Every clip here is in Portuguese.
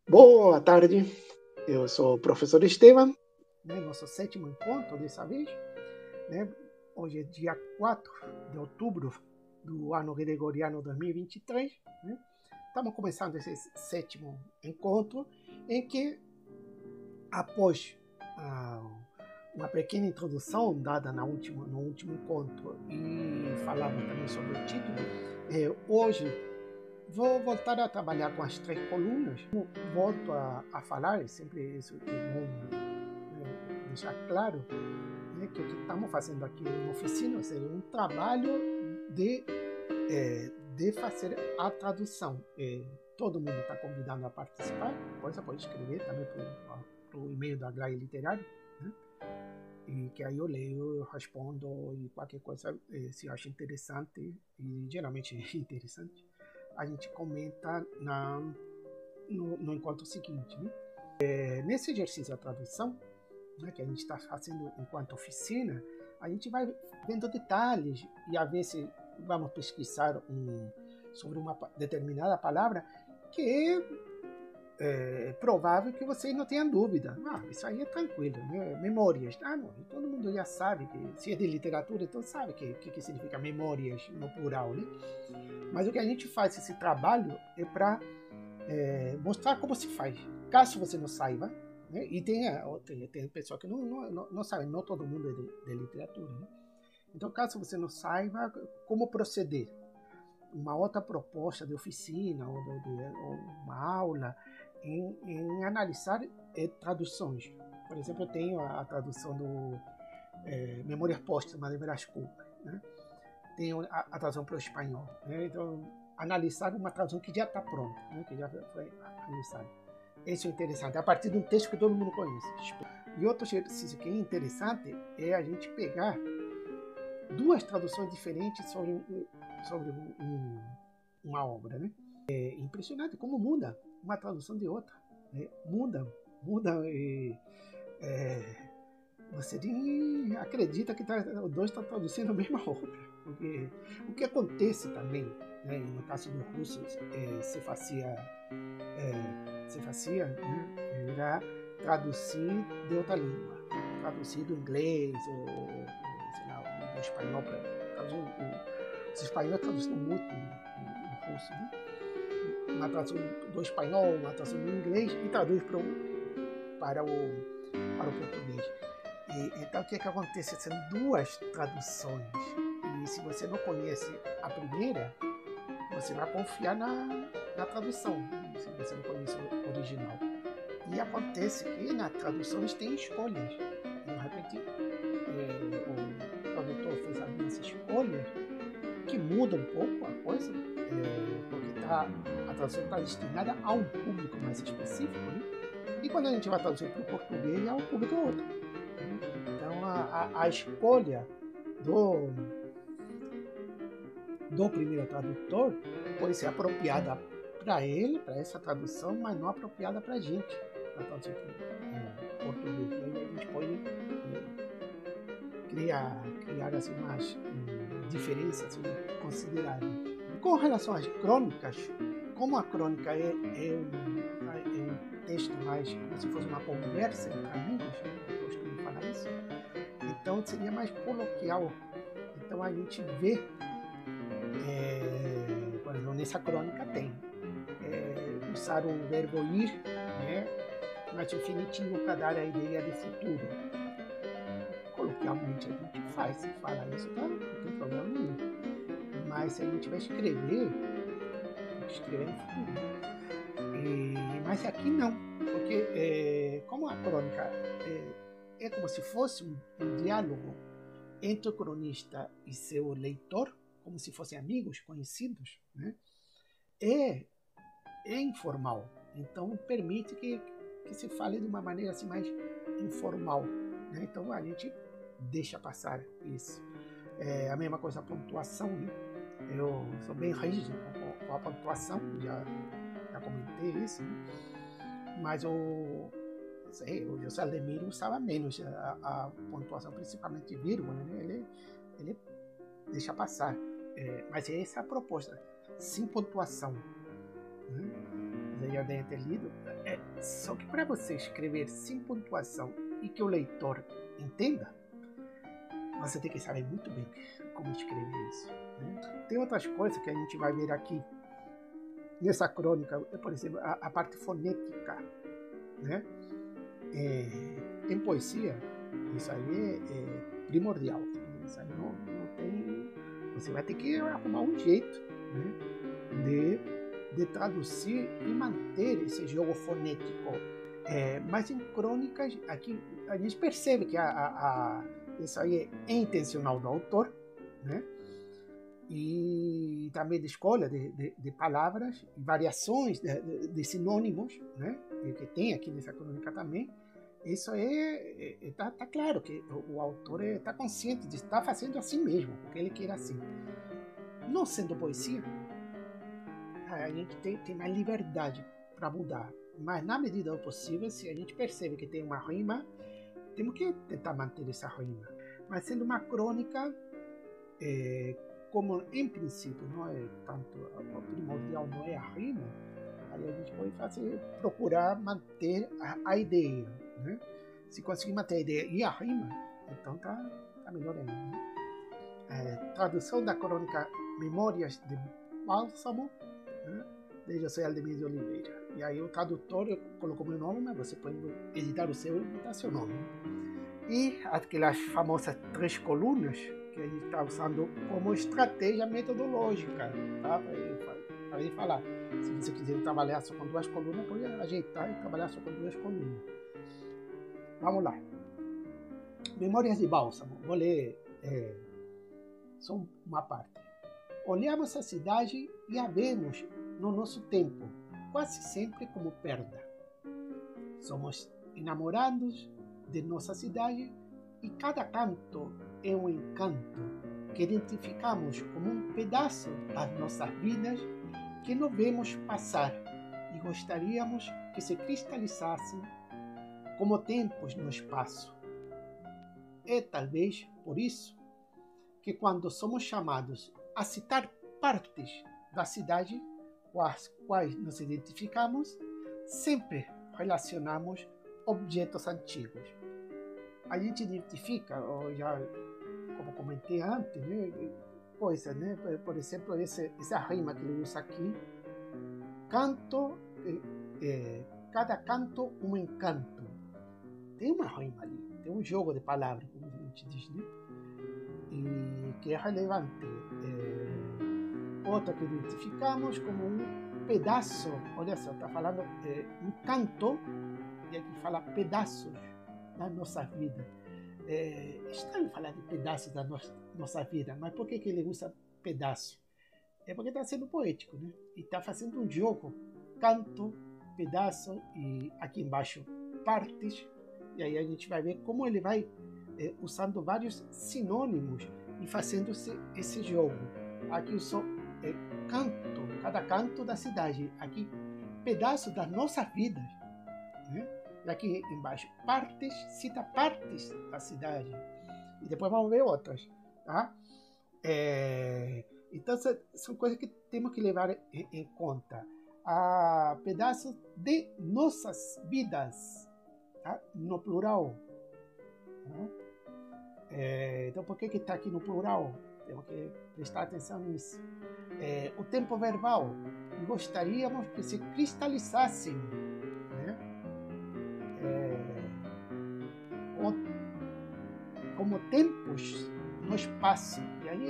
Boa tarde, eu sou o professor Estevam, nosso sétimo encontro dessa vez. Hoje é dia 4 de outubro do ano gregoriano 2023. Estamos começando esse sétimo encontro em que, após uma pequena introdução dada no último encontro e falamos também sobre o título, hoje vou voltar a trabalhar com as 3 colunas. Volto a falar, sempre isso é bom deixar claro, que o que estamos fazendo aqui na oficina é um trabalho de fazer a tradução. Todo mundo está convidado a participar, depois você pode escrever também para o e-mail da Grade Literária, e que aí eu leio, eu respondo e qualquer coisa, se acha interessante, e geralmente é interessante, a gente comenta no encontro seguinte. Nesse exercício da tradução, que a gente está fazendo enquanto oficina, a gente vai vendo detalhes e a ver se vamos pesquisar sobre uma determinada palavra que é provável que vocês não tenham dúvida. Isso aí é tranquilo, né? Memórias. Não, todo mundo já sabe que, se é de literatura, então sabe que significa memórias no plural, né? Mas o que a gente faz esse trabalho é para mostrar como se faz, caso você não saiba, né? E tem pessoa que não sabe, não todo mundo é de literatura, né? Então, caso você não saiba como proceder, uma outra proposta de oficina ou uma aula em analisar traduções. Por exemplo, eu tenho a tradução do Memórias Póstumas de Brás Cubas, né? Tenho a tradução para o espanhol, né? Então, analisar uma tradução que já está pronta, né? Que já foi analisada. Isso é interessante, a partir de um texto que todo mundo conhece. E outro exercício que é interessante é a gente pegar 2 traduções diferentes sobre uma obra, né? É impressionante como muda uma tradução de outra, né? Muda. Você nem acredita que os dois estão traduzindo a mesma obra. Porque o que acontece também, né, no caso do russo, se fazia era traduzir de outra língua, traduzir do inglês ou sei lá, do espanhol para traduzir. Os espanhóis traduziram muito no russo, né? Uma tradução do espanhol, uma tradução do inglês e traduz para o português. Então, o que acontece? São 2 traduções. E se você não conhece a primeira, você vai confiar na tradução, se você não conhece o original. E acontece que na tradução eles têm escolhas. E, de repente, o tradutor fez algumas escolhas que mudam um pouco a coisa, porque a tradução está destinada a um público mais específico, né? E quando a gente vai traduzir para o português, é um público outro. Então, a escolha do primeiro tradutor pode ser apropriada para ele, para essa tradução, mas não apropriada para a gente, para traduzir para português. E aí a gente pode criar assim, umas diferenças consideráveis. Com relação às crônicas, como a crônica é um texto mais como se fosse uma conversa entre amigos, eu costumo falar isso, então seria mais coloquial. Então a gente vê, por exemplo, nessa crônica tem usar o verbo ir, né, mas infinitivo para dar a ideia de futuro. Coloquialmente a gente fala isso, tá? Não tem problema nenhum. Mas se a gente vai escrever, tem que escrever no futuro. Mas aqui não, porque como a crônica é como se fosse um diálogo entre o cronista e seu leitor, como se fossem amigos, conhecidos, né? É informal, então permite que se fale de uma maneira assim mais informal, né? Então a gente deixa passar isso. A mesma coisa a pontuação, né? Eu sou bem rígido com a pontuação, já comentei isso, né? Mas o José Aldemiro usava menos a pontuação, principalmente vírgula, né? Ele deixa passar. Mas essa é a proposta, sem pontuação. Você já deve ter lido. Só que para você escrever sem pontuação e que o leitor entenda, você tem que saber muito bem como escrever isso, né? Tem outras coisas que a gente vai ver aqui nessa crônica, por exemplo, a parte fonética, né? Em poesia, isso aí é primordial. Isso aí não tem. Você vai ter que arrumar um jeito, né, de traduzir e manter esse jogo fonético. Mas em crônicas, aqui a gente percebe que isso aí é intencional do autor, né? E também de escolha de palavras, variações de sinônimos, né? Que tem aqui nessa crônica também. Isso tá claro que o autor está consciente de estar fazendo assim mesmo, porque ele quer assim. Não sendo poesia, a gente tem mais liberdade para mudar, mas na medida do possível, se a gente percebe que tem uma rima, temos que tentar manter essa rima. Mas sendo uma crônica, como em princípio não é tanto o primordial, não é a rima, aí a gente pode procurar manter a ideia, né? Se conseguir manter a ideia e a rima, então tá melhor ainda, né? Tradução da crônica Memórias de Bálsamo, né, de José Aldemir de Oliveira. E aí o tradutor colocou meu nome, mas você pode editar o seu e botar seu nome. E aquelas famosas 3 colunas que a gente está usando como estratégia metodológica, tá? Para ele falar. Se você quiser trabalhar só com 2 colunas, pode ajeitar e trabalhar só com 2 colunas. Vamos lá. Memórias de Bálsamo. Vou ler só uma parte. Olhamos a cidade e a vemos no nosso tempo, quase sempre como perda. Somos enamorados de nossa cidade e cada canto é um encanto que identificamos como um pedaço das nossas vidas que não vemos passar e gostaríamos que se cristalizassem como tempos no espaço. É talvez por isso que quando somos chamados a citar partes da cidade com as quais nos identificamos, sempre relacionamos objetos antigos. A gente identifica, já como comentei antes, né, coisas, né? Por exemplo, essa rima que ele usa aqui, canto, cada canto um encanto. Tem uma rima ali, tem um jogo de palavras, como a gente diz, né? E que é relevante. Outra que identificamos como um pedaço, olha só, está falando um canto, e aqui fala pedaços da nossa vida. É estranho falar de pedaços da nossa vida, mas por que ele usa pedaço? É porque está sendo poético, né? E está fazendo um jogo, canto, pedaço, e aqui embaixo partes, e aí a gente vai ver como ele vai usando vários sinônimos e fazendo esse jogo. Aqui usou canto, cada canto da cidade, aqui pedaço das nossas vidas, né? E aqui embaixo partes, cita partes da cidade, e depois vamos ver outras, tá? Então são coisas que temos que levar em conta. Pedaços de nossas vidas, tá? No plural, tá? Então por que está aqui no plural? Temos que prestar atenção nisso. O tempo verbal, gostaríamos que se cristalizassem, né? Como tempos no espaço. E aí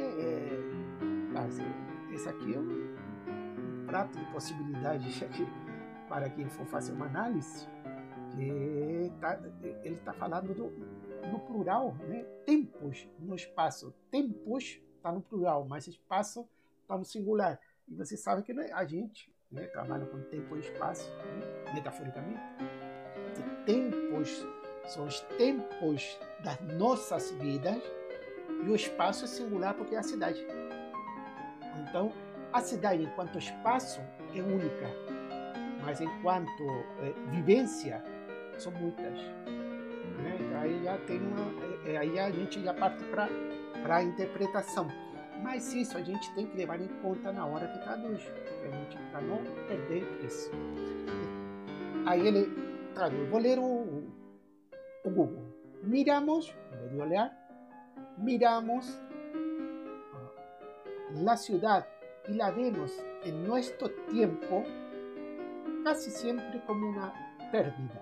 esse aqui é um prato de possibilidades aqui para quem for fazer uma análise, que ele está falando no plural, né? Tempos no espaço. Tempos está no plural, mas espaço está no singular. E você sabe que a gente, né, trabalha com tempo e espaço, né, metaforicamente. E tempos são os tempos das nossas vidas, e o espaço é singular porque é a cidade. Então, a cidade enquanto espaço é única, mas enquanto vivência são muitas, né? Então, aí já tem aí a gente já parte para a interpretação. Mas isso a gente tem que levar em conta na hora que traduz, para não perder isso. Aí ele traduz. Vou ler o Google. Miramos, en vez de olhar, miramos la ciudad y la vemos en nuestro tiempo casi siempre como una pérdida.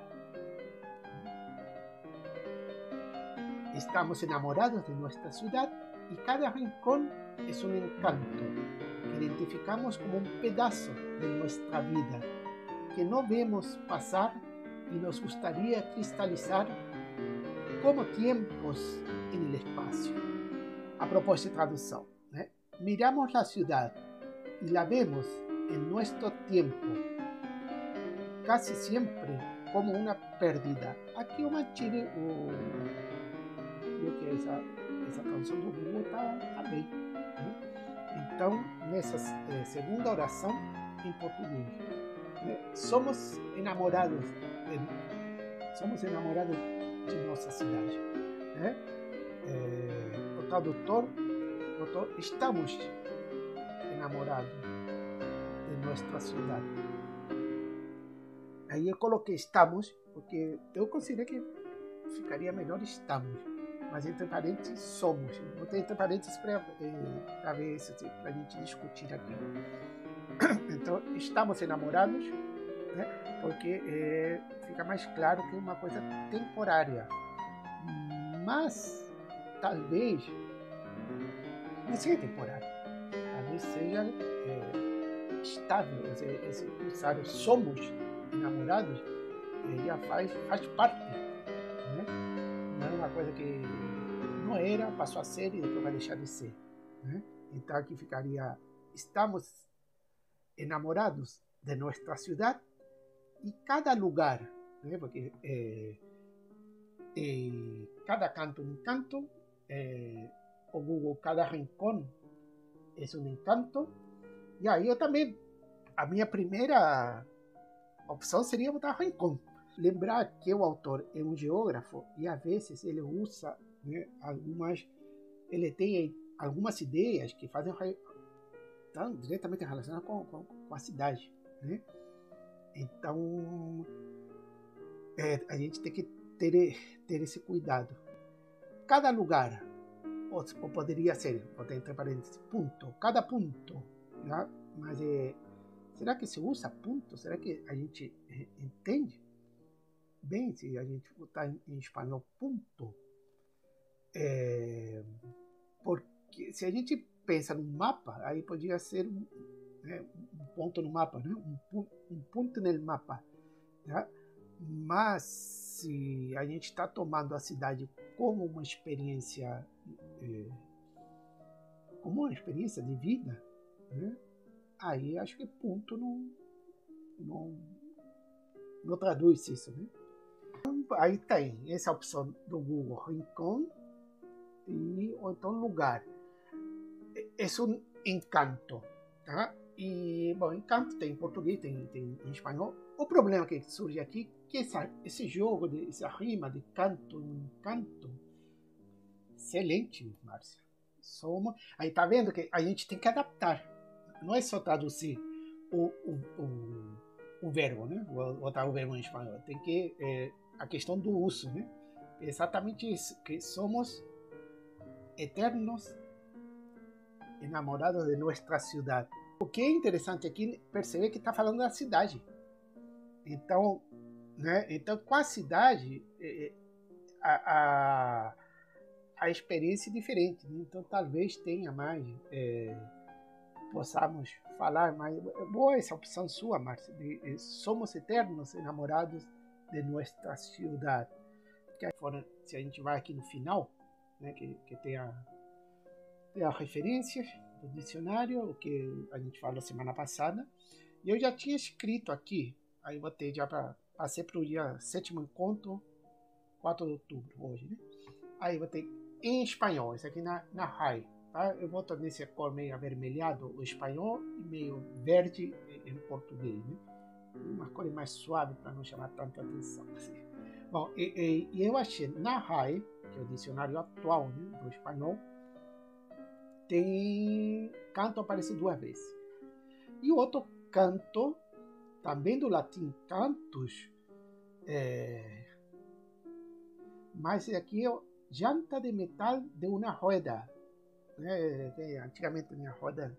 Estamos enamorados de nuestra ciudad y cada rincón es un encanto que identificamos como un pedazo de nuestra vida que no vemos pasar y nos gustaría cristalizar como tiempos en el espacio. A propósito de traducción, ¿eh? Miramos la ciudad y la vemos en nuestro tiempo casi siempre como una pérdida. Aqui eu mantive creio que essa tradução do Google está bem. Né? Então, nessa segunda oração em português, né? Somos enamorados de nossa cidade. Né? O tradutor botou, estamos enamorados de nossa cidade. Aí eu coloquei estamos, porque eu considerei que ficaria melhor estamos, mas entre parênteses somos. Botei entre parênteses para ver isso, para a gente discutir aqui. Então, estamos enamorados, né? Porque fica mais claro que é uma coisa temporária. Mas, talvez, não seja temporário. Talvez seja estável. Esse usuário somos enamorados já faz parte, né? Não é uma coisa que não era, passou a ser e depois vai deixar de ser, né? Então aqui ficaria: estamos enamorados de nossa cidade e cada lugar, né? Porque cada canto é um encanto, o Google, cada rincón é um encanto. E aí eu também, a minha primeira opção seria botar rincón. Lembrar que o autor é um geógrafo e às vezes ele usa, né, ele tem algumas ideias que estão diretamente relacionadas com a cidade, né? Então a gente tem que ter esse cuidado. Cada lugar, ou poderia ser, botar entre parênteses, ponto, cada ponto, né? Mas será que se usa ponto? Será que a gente entende bem se a gente botar em espanhol ponto? Porque se a gente pensa num mapa, aí podia ser um ponto no mapa, né? Um ponto no mapa. Né? Mas se a gente está tomando a cidade como uma experiência, de vida, né? Aí acho que ponto não traduz isso, né? Então, aí tem essa opção do Google, rincón, ou então lugar. É um encanto, tá? E, bom, encanto tem em português, tem em espanhol. O problema que surge aqui é que esse jogo, essa rima de canto e encanto, excelente, Márcia. Aí tá vendo que a gente tem que adaptar. Não é só traduzir o verbo, né? Botar o verbo em espanhol. Tem que a questão do uso, né? Exatamente isso, que somos eternos enamorados de nossa cidade. O que é interessante aqui perceber que está falando da cidade. Então, né? Então, com a cidade, a experiência é diferente, né? Então talvez tenha mais, possamos falar mais. Boa essa opção sua, Márcia, de somos eternos enamorados de nossa cidade. Que fora, se a gente vai aqui no final, né, que tem a referência do dicionário, o que a gente falou semana passada, e eu já tinha escrito aqui, aí botei já para passei para o dia 7º encontro, 4 de outubro, hoje, né? Aí botei em espanhol, isso aqui na RAI, tá? Eu boto nesse cor meio avermelhado o espanhol e meio verde em português, né? Uma cor mais suave para não chamar tanta atenção, assim. Bom, e eu achei na RAI, que é o dicionário atual, né, do espanhol, tem canto aparece 2 vezes. E o outro canto, também do latim cantus, Mas aqui é llanta de metal de uma roda. Antigamente tinha roda.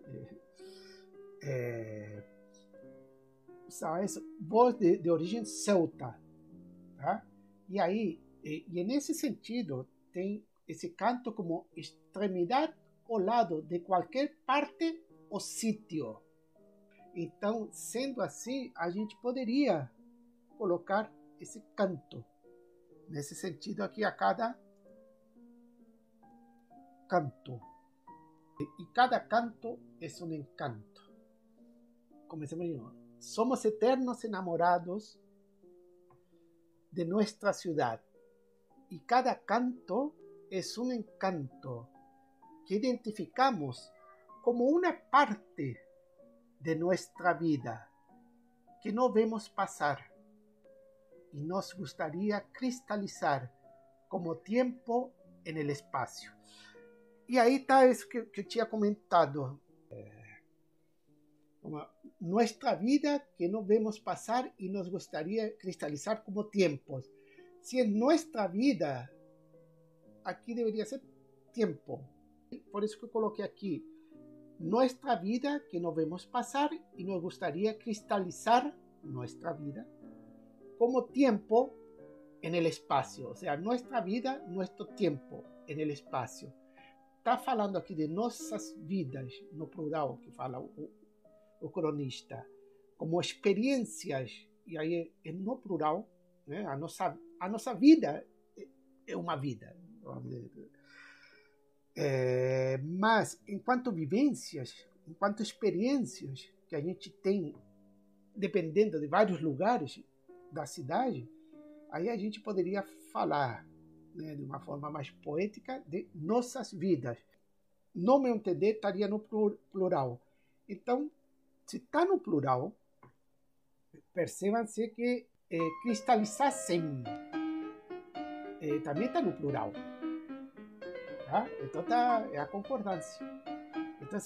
Usava isso, voz de origem celta. Tá? E aí, e nesse sentido, tem esse canto como extremidade ou lado de qualquer parte ou sítio. Então, sendo assim, a gente poderia colocar esse canto. Nesse sentido aqui, a cada canto. E cada canto é um encanto. Comecemos de novo. Somos eternos enamorados de nuestra ciudad. Y cada canto es un encanto que identificamos como una parte de nuestra vida que no vemos pasar y nos gustaría cristalizar como tiempo en el espacio. Y ahí está eso que eu tinha comentado. Nuestra vida que no vemos pasar y nos gustaría cristalizar como tiempos. Si en nuestra vida, aquí debería ser tiempo. Por eso que coloqué aquí, nuestra vida que no vemos pasar y nos gustaría cristalizar nuestra vida como tiempo en el espacio. O sea, nuestra vida, nuestro tiempo en el espacio. Está falando aqui de nossas vidas, no plural, que fala o cronista, como experiências, e aí é no plural, né? A nossa vida é uma vida. Mas, enquanto vivências, enquanto experiências que a gente tem, dependendo de vários lugares da cidade, aí a gente poderia falar, né, de uma forma mais poética, de nossas vidas. No meu entender, estaria no plural. Então, se está no plural, percebam-se que cristalizassem também está no plural. Tá? Então é a concordância. Então,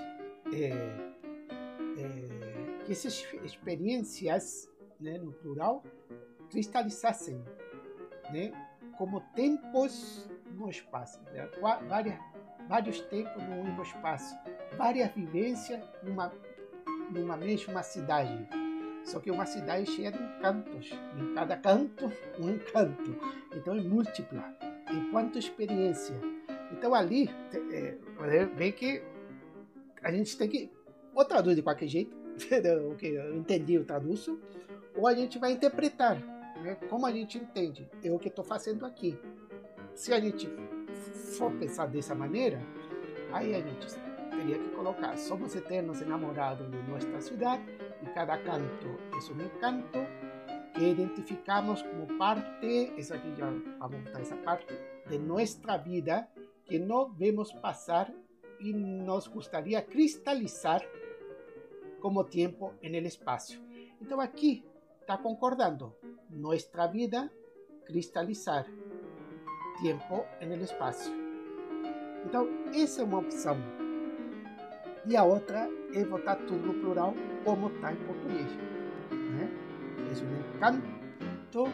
que essas experiências, né, no plural cristalizassem, né, como tempos no espaço, né? Vários tempos no mesmo espaço, várias vivências numa mesma cidade, só que uma cidade cheia de encantos, em cada canto um encanto, então é múltipla, enquanto experiência. Então ali, vem que a gente tem que, ou traduz de qualquer jeito, o que eu entendi eu traduzo, ou a gente vai interpretar, né, como a gente entende, é o que estou fazendo aqui. Se a gente for pensar dessa maneira, aí a gente teria que colocar: somos eternos enamorados de nossa cidade e cada canto é um encanto que identificamos como parte, essa aqui já vamos botar essa parte, de nossa vida que não vemos passar e nos gostaria cristalizar como tempo en el espaço. Então aqui está concordando: nossa vida cristalizar, tempo en el espaço. Então essa é uma opção. E a outra é botar tudo no plural, como está em português, né? É um encanto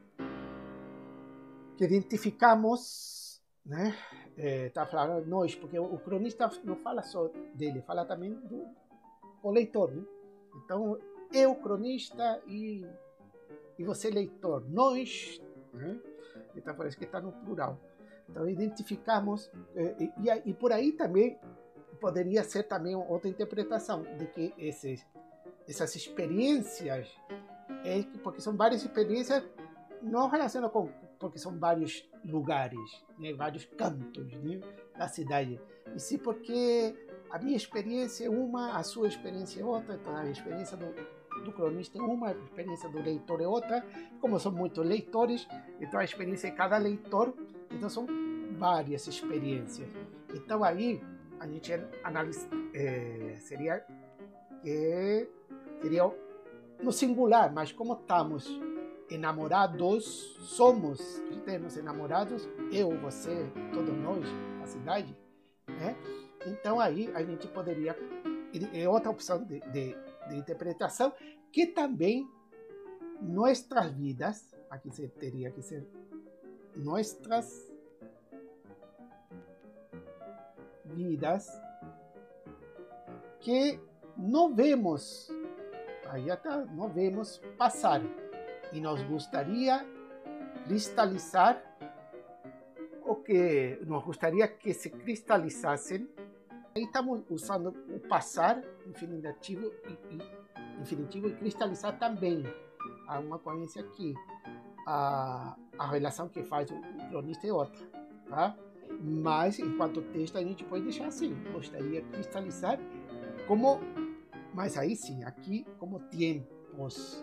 que identificamos, né? Tá falando nós, porque o cronista não fala só dele, fala também do leitor, né? Então, eu, cronista, e você, leitor, nós, né? Então, parece que está no plural. Então, identificamos, e por aí também poderia ser também outra interpretação, de que essas experiências, porque são várias experiências, não relacionam com, porque são vários lugares, né? Vários cantos, né, da cidade, e sim porque a minha experiência é uma, a sua experiência é outra, então a experiência do cronista é uma, a experiência do leitor é outra. Como são muitos leitores, então a experiência de cada leitor, então são várias experiências. Então aí a gente analisa, seria no singular, mas como estamos enamorados, somos eternos enamorados, eu, você, todos nós, a cidade, né? Então aí a gente poderia, é outra opção de interpretação, que também nossas vidas, aqui teria que ser nossas vidas que não vemos, aí até não vemos passar, e nos gostaria cristalizar o que nos gostaria que se cristalizassem. Aí estamos usando o passar infinitivo e cristalizar também. Há uma coerência aqui. A relação que faz o cronista é outra, tá? Mas, enquanto texto, a gente pode deixar assim. Gostaria de cristalizar como, mas aí sim, aqui como tempos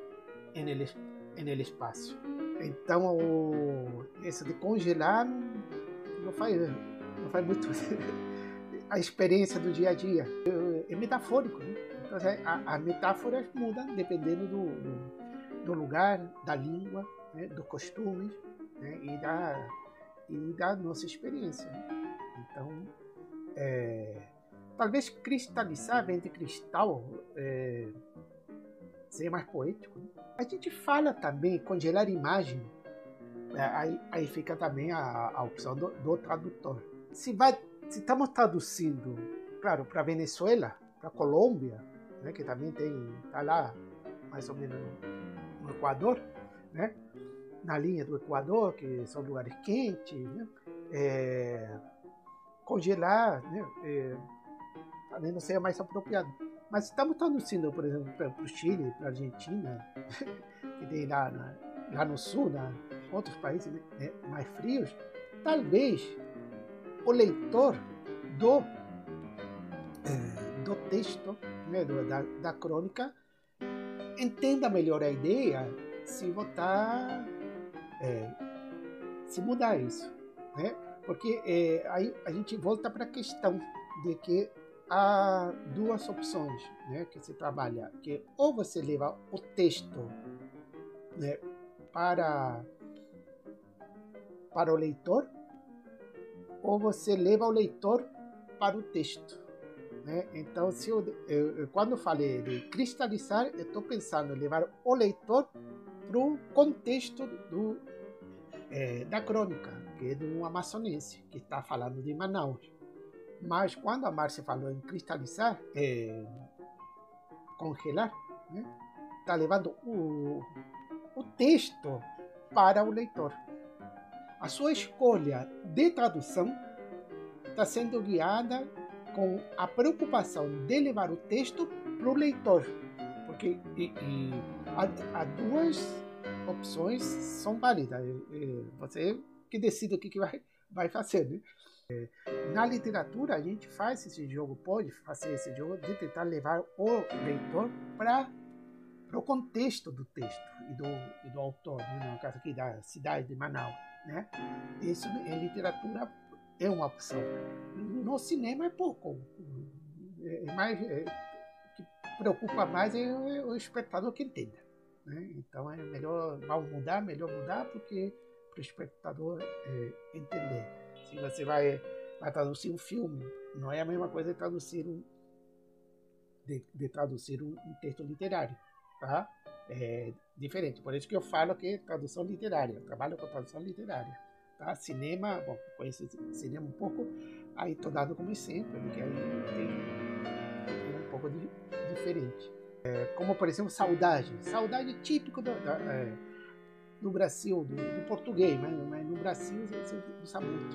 no espaço. Então, isso de congelar não faz muito a experiência do dia a dia. É metafórico, né? Então, as metáforas mudam dependendo do lugar, da língua, né? Dos costumes, né? e da nossa experiência, né? Então, talvez cristalizar, vem de cristal, seja mais poético, né? A gente fala também congelar imagem, aí fica também a opção do tradutor. Se estamos traduzindo, claro, para Venezuela, para Colômbia, né, que também está lá mais ou menos no Equador, né, na linha do Equador, que são lugares quentes, né, congelar, né, talvez não seja mais apropriado. Mas estamos traduzindo, por exemplo, para o Chile, para a Argentina, que tem lá no sul, outros países, né, mais frios, talvez o leitor do texto, né, da crônica, entenda melhor a ideia se votar, se mudar isso, né? Porque aí a gente volta para a questão de que há duas opções, né, que se trabalha, que ou você leva o texto, né, para o leitor, ou você leva o leitor para o texto, né? Então, se quando eu falei de cristalizar, eu estou pensando em levar o leitor para o contexto da crônica, que é do amazonense, que está falando de Manaus. Mas quando a Márcia falou em cristalizar, congelar, né, está levando o texto para o leitor. A sua escolha de tradução está sendo guiada com a preocupação de levar o texto para o leitor, porque há duas opções são válidas. Você que decide o que vai fazer, né? Na literatura, a gente faz esse jogo, pode fazer esse jogo de tentar levar o leitor para o contexto do texto e do autor, né? No caso aqui da cidade de Manaus, né? Isso em literatura é uma opção. No cinema é pouco. O que preocupa mais é o espectador que entenda, né? Então é melhor melhor mudar, porque para o espectador entender. Se você vai traduzir um filme, não é a mesma coisa de traduzir um texto literário, tá? É diferente. Por isso que eu falo que é tradução literária. Eu trabalho com tradução literária, tá? Cinema, bom, conheço cinema um pouco, aí estou dando como exemplo, porque aí tem um pouco diferente. Como, por exemplo, saudade. Saudade é típico do Brasil, do português, mas no Brasil você usa muito.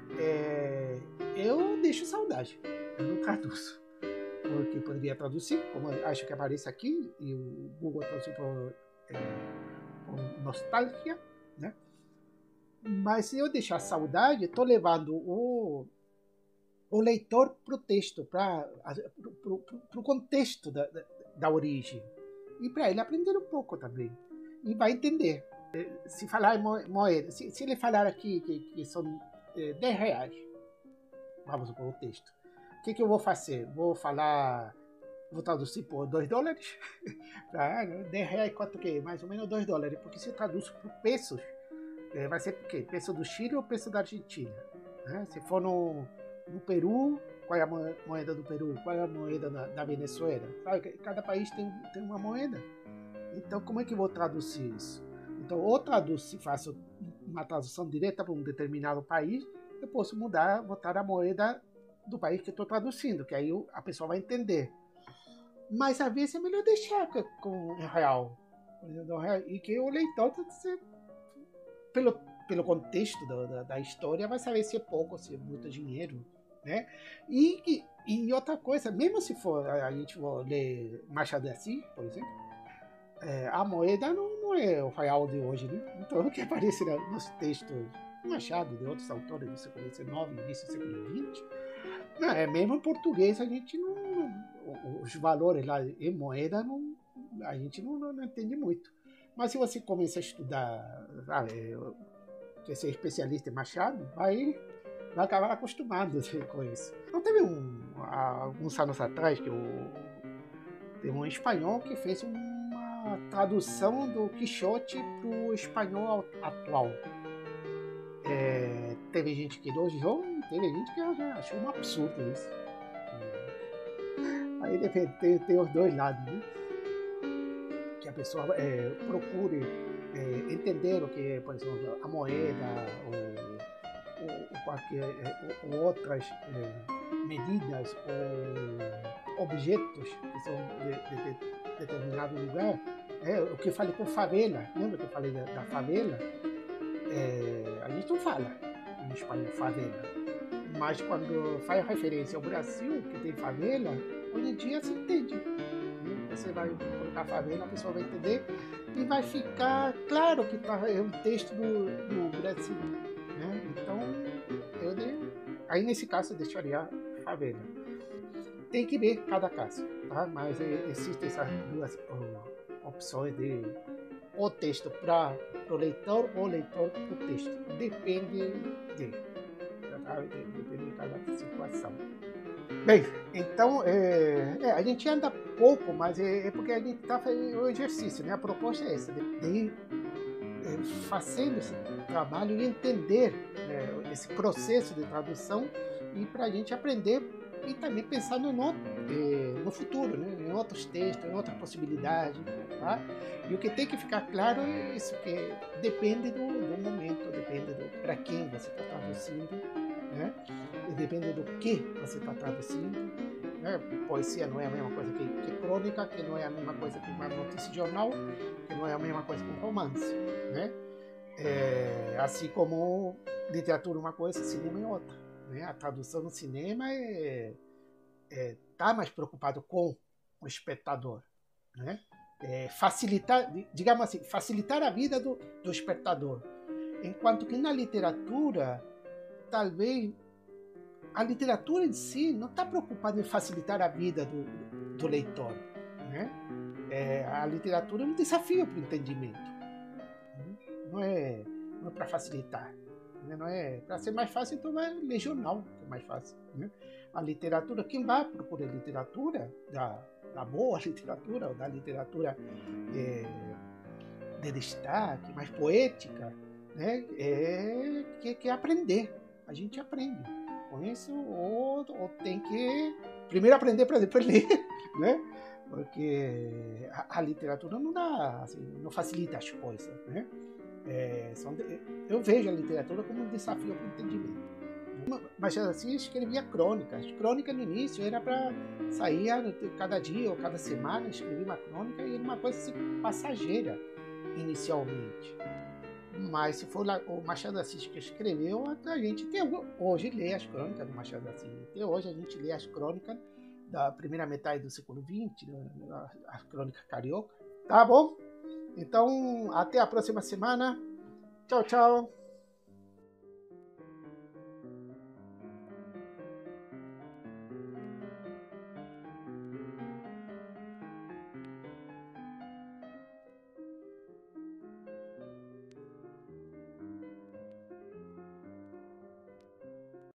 Eu deixo saudade, eu não traduzo, porque poderia traduzir, como acho que aparece aqui, e o Google traduziu por nostalgia, né? Mas se eu deixar saudade, estou levando o leitor para o texto, para o contexto da origem, e para ele aprender um pouco também, e vai entender. Se falar em moeda, se ele falar aqui que são R$10, vamos supor o texto, o que eu vou fazer? Vou traduzir por $2, para R$10, quanto que é? Mais ou menos $2, porque se eu traduzo por pesos, vai ser o quê? Peso do Chile ou peso da Argentina, né? Se for no Peru, qual é a moeda do Peru? Qual é a moeda da Venezuela? Sabe? Cada país tem uma moeda. Então, como é que eu vou traduzir isso? Então, Então, ou traduzo, se faço uma tradução direta para um determinado país, eu posso botar a moeda do país que estou traduzindo, que aí a pessoa vai entender. Mas às vezes é melhor deixar com real. E que o leitor, pelo contexto da história, vai saber se é pouco, se é muito dinheiro, né? E outra coisa, mesmo se for a gente for ler Machado de Assis, por exemplo, a moeda não é o real de hoje, né? Então, o que aparece nos textos de Machado, de outros autores do século XIX, início do século XX, mesmo em português a gente os valores lá em moeda a gente não entende muito. Mas se você começa a estudar, quer ser especialista em Machado, vai acabar acostumado com isso. Então teve alguns anos atrás que teve um espanhol que fez uma tradução do Quixote para o espanhol atual. Teve gente que elogiou e teve gente que achou um absurdo isso. Aí tem os dois lados, né? Que a pessoa procure entender o que, por exemplo, a moeda ou outras medidas ou objetos que são de determinado lugar. O que eu falei com favela, lembra que eu falei da favela? A gente não fala em espanhol favela, mas quando faz referência ao Brasil, que tem favela, hoje em dia se entende. Você vai colocar favela, a pessoa vai entender e vai ficar claro que é um texto do Brasil. Né? Então, aí nesse caso eu deixaria favela. Tem que ver cada caso, tá? Mas existem essas duas opções de o texto para o leitor ou o leitor para o texto. Depende de cada situação. Bem, então a gente anda pouco, mas é porque a gente está fazendo o exercício, né? A proposta é essa, de ir fazendo esse trabalho e entender esse processo de tradução e para a gente aprender e também pensando no futuro, né? Em outros textos, em outras possibilidades. Tá? E o que tem que ficar claro é isso, que depende do momento, depende para quem você está traduzindo, né? E depende do que você está traduzindo. Né? Poesia não é a mesma coisa que crônica, que não é a mesma coisa que uma notícia de jornal, que não é a mesma coisa que um romance. Né? Assim como literatura é uma coisa, cinema é outra. Né? A tradução no cinema tá mais preocupado com o espectador, né? Facilitar, digamos assim, facilitar a vida do espectador, enquanto que na literatura, talvez a literatura em si não está preocupada em facilitar a vida do leitor, né? A literatura é um desafio para o entendimento, né? Não é para facilitar. Não é para ser mais fácil, então vai ler jornal, que é mais fácil. Né? A literatura, quem vai procurar literatura, da boa literatura, ou da literatura de destaque, mais poética, né? Que aprender. A gente aprende com isso, ou tem que primeiro aprender para depois ler, né? Porque a literatura não dá, assim, não facilita as coisas, né? Eu vejo a literatura como um desafio para o entendimento. Mas assim, escrevia crônicas. Crônica no início era para sair cada dia ou cada semana, escrevia uma crônica e era uma coisa assim, passageira inicialmente. Mas se for lá, o Machado de Assis que escreveu, a gente hoje lê as crônicas do Machado de Assis. Até hoje a gente lê as crônicas da primeira metade do século XX, a crônica carioca. Tá bom? Então, até a próxima semana. Tchau, tchau.